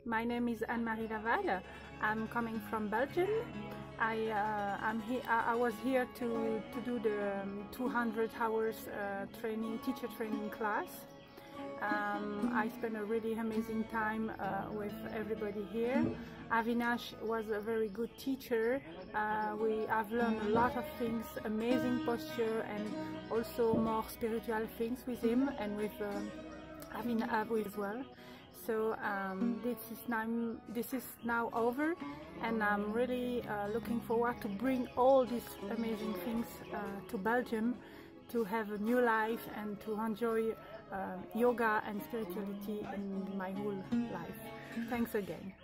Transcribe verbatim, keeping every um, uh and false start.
My name is Anne-Marie Laval. I'm coming from Belgium. I, uh, I'm he I was here to, to do the um, two hundred hours uh, training, teacher training class. Um, I spent a really amazing time uh, with everybody here. Avinash was a very good teacher. Uh, we have learned a lot of things, amazing posture, and also more spiritual things with him and with uh, Avinash as well. So um, this is now this is now over, and I'm really uh, looking forward to bring all these amazing things uh, to Belgium, to have a new life and to enjoy uh, yoga and spirituality in my whole life. Thanks again.